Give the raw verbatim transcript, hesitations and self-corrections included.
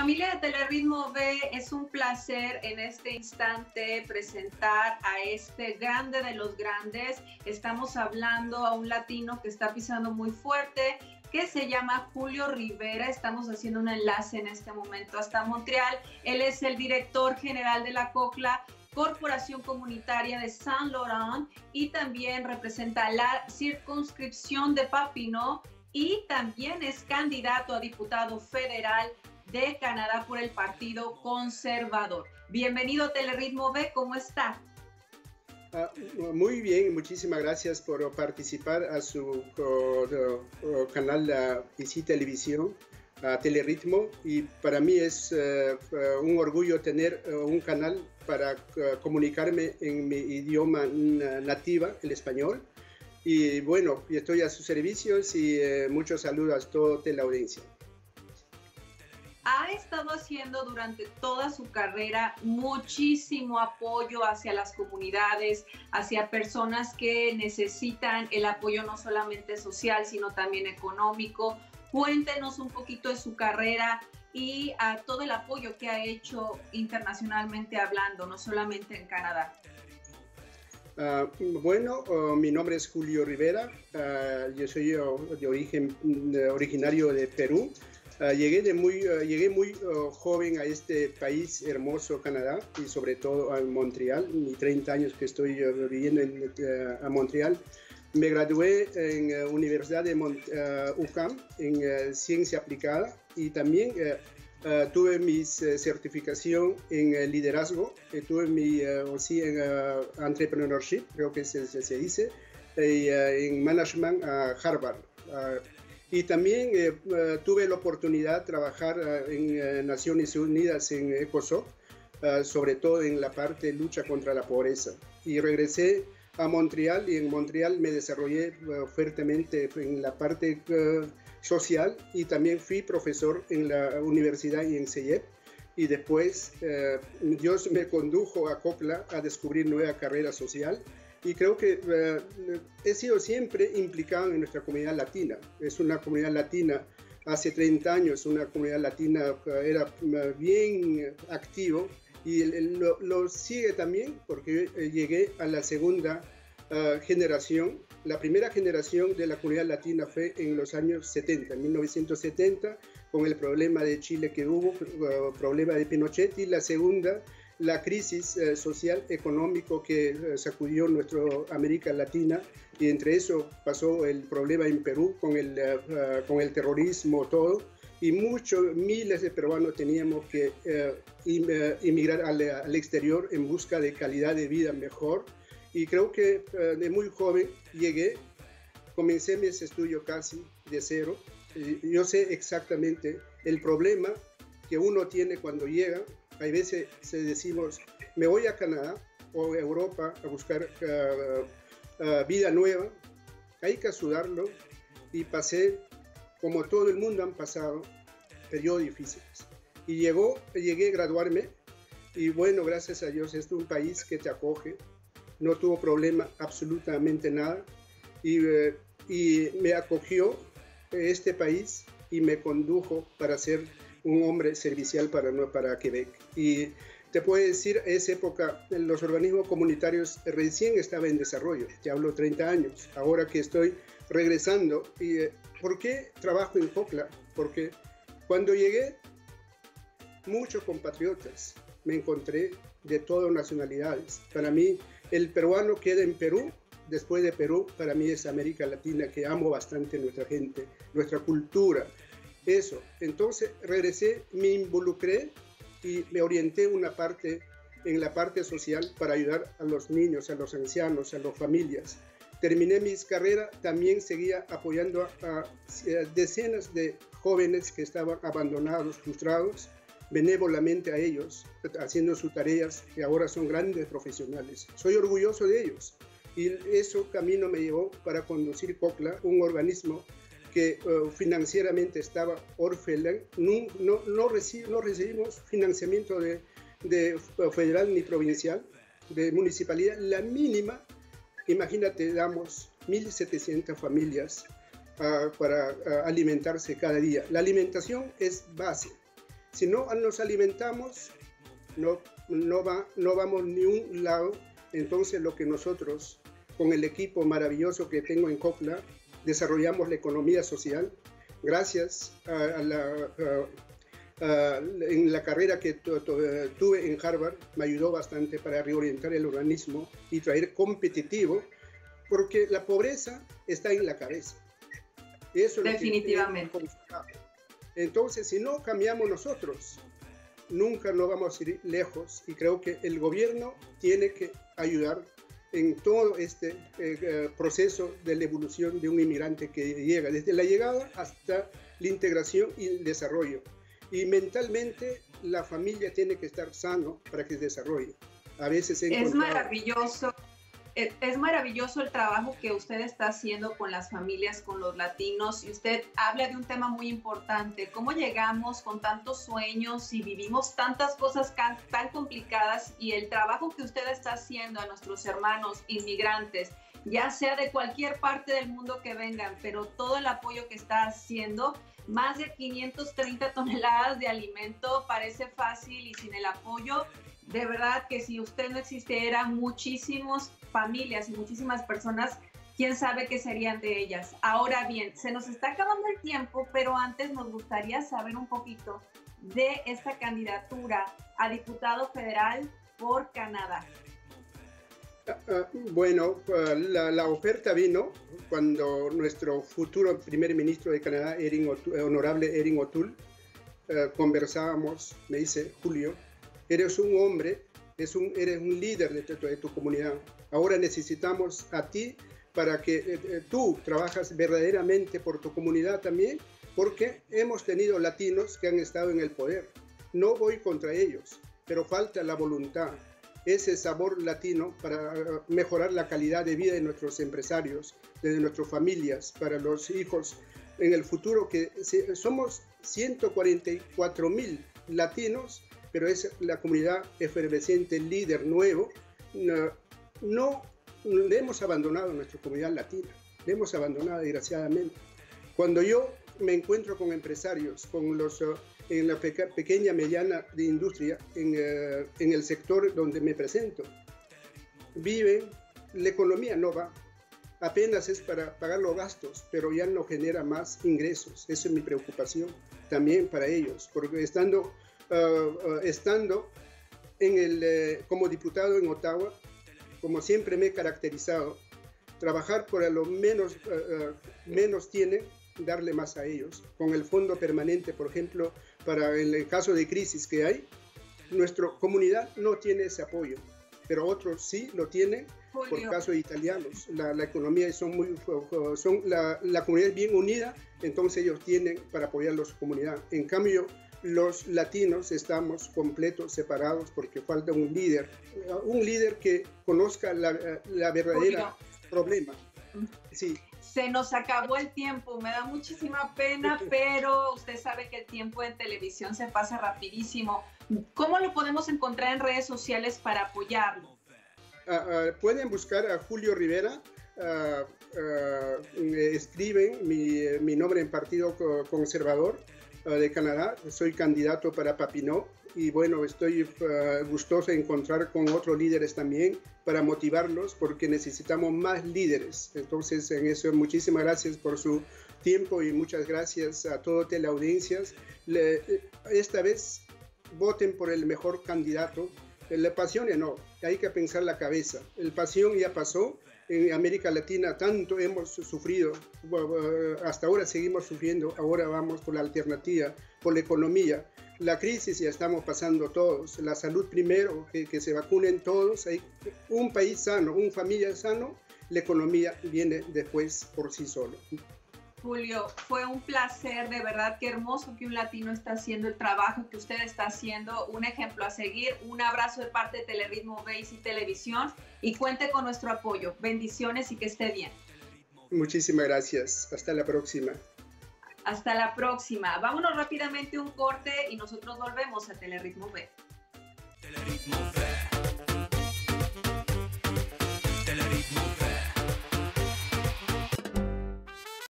Familia de Telerritmo B, es un placer en este instante presentar a este grande de los grandes. Estamos hablando a un latino que está pisando muy fuerte, que se llama Julio Rivera. Estamos haciendo un enlace en este momento hasta Montreal. Él es el director general de la COCLA, Corporación Comunitaria de Saint Laurent, y también representa la circunscripción de Papineau, y también es candidato a diputado federal de Canadá por el Partido Conservador. Bienvenido a Telerritmo B, ¿cómo está? Uh, muy bien, muchísimas gracias por participar a su uh, uh, canal uh, I C I Televisión, uh, Telerritmo, y para mí es uh, uh, un orgullo tener uh, un canal para uh, comunicarme en mi idioma nativa, el español. Y bueno, estoy a sus servicios y uh, muchos saludos a toda la audiencia. Ha estado haciendo durante toda su carrera muchísimo apoyo hacia las comunidades, hacia personas que necesitan el apoyo no solamente social, sino también económico. Cuéntenos un poquito de su carrera y a todo el apoyo que ha hecho internacionalmente hablando, no solamente en Canadá. Uh, bueno, uh, mi nombre es Julio Rivera, uh, yo soy uh, de origen uh, originario de Perú. Uh, llegué, de muy, uh, llegué muy uh, joven a este país hermoso, Canadá, y sobre todo a Montreal. Mis treinta años que estoy uh, viviendo en uh, a Montreal. Me gradué en la uh, Universidad de Mont uh, U Q A M en uh, Ciencia Aplicada, y también uh, uh, tuve mi uh, certificación en uh, liderazgo, y tuve mi uh, sí, en uh, entrepreneurship, creo que se, se, se dice, y, uh, en management a uh, Harvard. Uh, Y también eh, uh, tuve la oportunidad de trabajar uh, en uh, Naciones Unidas en ECOSOC, uh, sobre todo en la parte de lucha contra la pobreza. Y regresé a Montreal, y en Montreal me desarrollé uh, fuertemente en la parte uh, social, y también fui profesor en la universidad y en C I E P. Y después uh, Dios me condujo a COCLA a descubrir nueva carrera social. Y creo que uh, he sido siempre implicado en nuestra comunidad latina. Es una comunidad latina, hace treinta años, una comunidad latina uh, era uh, bien activo, y el, el, lo, lo sigue también porque uh, llegué a la segunda uh, generación. La primera generación de la comunidad latina fue en los años setenta, en mil novecientos setenta, con el problema de Chile que hubo, uh, problema de Pinochet, y la segunda, la crisis eh, social, económico que eh, sacudió nuestra América Latina, y entre eso pasó el problema en Perú con el, uh, con el terrorismo, todo, y muchos, miles de peruanos teníamos que uh, im, uh, emigrar al, al exterior en busca de calidad de vida mejor. Y creo que uh, de muy joven llegué, comencé mis estudios casi de cero. Y yo sé exactamente el problema que uno tiene cuando llega. Hay veces se decimos, me voy a Canadá o a Europa a buscar uh, uh, vida nueva. Hay que sudarlo, y pasé, como todo el mundo han pasado, periodos difíciles. Y llegó, llegué a graduarme, y bueno, gracias a Dios, este es un país que te acoge. No tuvo problema absolutamente nada, y, uh, y me acogió este país y me condujo para ser un hombre servicial para, para Quebec. Y te puedo decir, en esa época los organismos comunitarios recién estaban en desarrollo, te hablo treinta años, ahora que estoy regresando. ¿Y eh, por qué trabajo en COCLA? Porque cuando llegué, muchos compatriotas me encontré de todas nacionalidades. Para mí, el peruano queda en Perú. Después de Perú, para mí es América Latina, que amo bastante nuestra gente, nuestra cultura. Eso, entonces regresé, me involucré y me orienté una parte, en la parte social, para ayudar a los niños, a los ancianos, a las familias. Terminé mis carreras, también seguía apoyando a, a, a decenas de jóvenes que estaban abandonados, frustrados, benévolamente a ellos, haciendo sus tareas, que ahora son grandes profesionales. Soy orgulloso de ellos, y eso camino me llevó para conducir COCLA, un organismo que uh, financieramente estaba orfeón. No, no, no, reci no recibimos financiamiento de, de uh, federal ni provincial, de municipalidad, la mínima. Imagínate, damos mil setecientas familias uh, para uh, alimentarse cada día. La alimentación es base. Si no nos alimentamos, no, no, va, no vamos ni un lado. Entonces lo que nosotros, con el equipo maravilloso que tengo en COCLA, desarrollamos la economía social. Gracias a, a la... A, Uh, en la carrera que tu, tu, tuve en Harvard me ayudó bastante para reorientar el organismo y traer competitivo, porque la pobreza está en la cabeza. Eso definitivamente. Es lo que entonces, si no cambiamos nosotros, nunca nos vamos a ir lejos, y creo que el gobierno tiene que ayudar en todo este eh, proceso de la evolución de un inmigrante que llega, desde la llegada hasta la integración y el desarrollo. Y mentalmente la familia tiene que estar sano para que se desarrolle. A veces he es maravilloso, es, es maravilloso el trabajo que usted está haciendo con las familias, con los latinos, y usted habla de un tema muy importante, cómo llegamos con tantos sueños y vivimos tantas cosas tan, tan complicadas, y el trabajo que usted está haciendo a nuestros hermanos inmigrantes, ya sea de cualquier parte del mundo que vengan, pero todo el apoyo que está haciendo. Más de quinientas treinta toneladas de alimento, parece fácil, y sin el apoyo, de verdad que si usted no existiera, muchísimas familias y muchísimas personas, quién sabe qué serían de ellas. Ahora bien, se nos está acabando el tiempo, pero antes nos gustaría saber un poquito de esta candidatura a diputado federal por Canadá. Uh, bueno, uh, la, la oferta vino cuando nuestro futuro primer ministro de Canadá, Erin O'Toole, honorable Erin O'Toole, uh, conversábamos. Me dice: Julio, eres un hombre, eres un, eres un líder de tu, de tu comunidad. Ahora necesitamos a ti para que eh, tú trabajas verdaderamente por tu comunidad también, porque hemos tenido latinos que han estado en el poder. No voy contra ellos, pero falta la voluntad, ese sabor latino para mejorar la calidad de vida de nuestros empresarios, de nuestras familias, para los hijos en el futuro, que somos ciento cuarenta y cuatro mil latinos, pero es la comunidad efervescente, líder nuevo. No, no le hemos abandonado a nuestra comunidad latina, le hemos abandonado desgraciadamente. Cuando yo me encuentro con empresarios, con los... Uh, en la peca, pequeña, mediana de industria, en, uh, en el sector donde me presento, viven, la economía no va, apenas es para pagar los gastos, pero ya no genera más ingresos. Esa es mi preocupación también para ellos, porque estando, uh, uh, estando en el, uh, como diputado en Ottawa, como siempre me he caracterizado, trabajar por a lo menos, uh, uh, menos tienen, darle más a ellos. Con el fondo permanente, por ejemplo, para el caso de crisis que hay, nuestra comunidad no tiene ese apoyo, pero otros sí lo tienen. Julio. Por caso de italianos, la, la economía son muy, son la, la comunidad es bien unida, entonces ellos tienen para apoyar a su comunidad. En cambio, los latinos estamos completos, separados, porque falta un líder, un líder que conozca la, la verdadera Julio. Problema. Sí. Se nos acabó el tiempo, me da muchísima pena, pero usted sabe que el tiempo en televisión se pasa rapidísimo. ¿Cómo lo podemos encontrar en redes sociales para apoyarlo? Uh, uh, pueden buscar a Julio Rivera, uh, uh, escriben mi, mi nombre en Partido Conservador uh, de Canadá, soy candidato para Papineau, y bueno, estoy uh, gustoso de encontrar con otros líderes también para motivarlos, porque necesitamos más líderes. Entonces, en eso, muchísimas gracias por su tiempo y muchas gracias a todas las audiencias. Le, esta vez voten por el mejor candidato. La pasión no, hay que pensar la cabeza. El pasión ya pasó. En América Latina tanto hemos sufrido, hasta ahora seguimos sufriendo, ahora vamos por la alternativa, por la economía. La crisis ya estamos pasando todos, la salud primero, que, que se vacunen todos, hay un país sano, una familia sano, la economía viene después por sí solo. Julio, fue un placer, de verdad, qué hermoso que un latino está haciendo el trabajo que usted está haciendo, un ejemplo a seguir. Un abrazo de parte de Telerritmo Base y Televisión, y cuente con nuestro apoyo. Bendiciones y que esté bien. Muchísimas gracias, hasta la próxima. Hasta la próxima. Vámonos rápidamente un corte y nosotros volvemos a Telerritmo B. Telerritmo B.